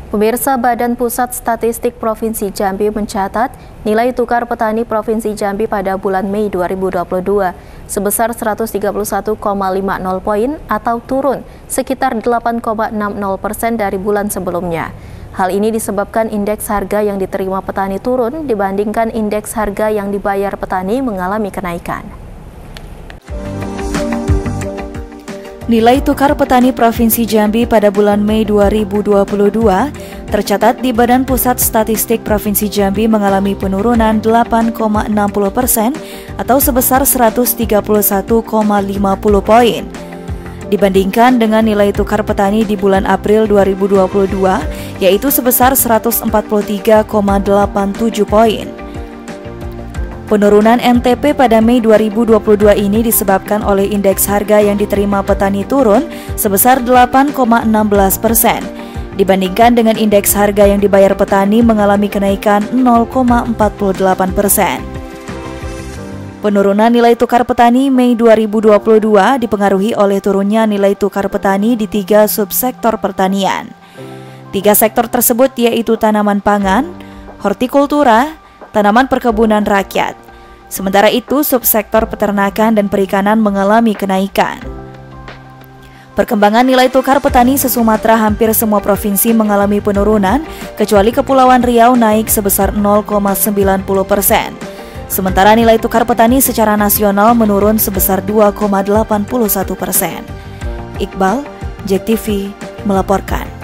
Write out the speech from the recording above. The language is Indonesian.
Pemirsa, Badan Pusat Statistik Provinsi Jambi mencatat nilai tukar petani Provinsi Jambi pada bulan Mei 2022 sebesar 131,50 poin atau turun sekitar 8,60% dari bulan sebelumnya. Hal ini disebabkan indeks harga yang diterima petani turun dibandingkan indeks harga yang dibayar petani mengalami kenaikan. Nilai tukar petani Provinsi Jambi pada bulan Mei 2022 tercatat di Badan Pusat Statistik Provinsi Jambi mengalami penurunan 8,60% atau sebesar 131,50 poin. Dibandingkan dengan nilai tukar petani di bulan April 2022 yaitu sebesar 143,87 poin. Penurunan NTP pada Mei 2022 ini disebabkan oleh indeks harga yang diterima petani turun sebesar 8,16%, dibandingkan dengan indeks harga yang dibayar petani mengalami kenaikan 0,48%. Penurunan nilai tukar petani Mei 2022 dipengaruhi oleh turunnya nilai tukar petani di 3 subsektor pertanian. 3 sektor tersebut yaitu tanaman pangan, hortikultura, tanaman perkebunan rakyat. Sementara itu, subsektor peternakan dan perikanan mengalami kenaikan. Perkembangan nilai tukar petani se-Sumatera hampir semua provinsi mengalami penurunan, kecuali Kepulauan Riau naik sebesar 0,90%. Sementara nilai tukar petani secara nasional menurun sebesar 2,81%. Iqbal, JEK TV, melaporkan.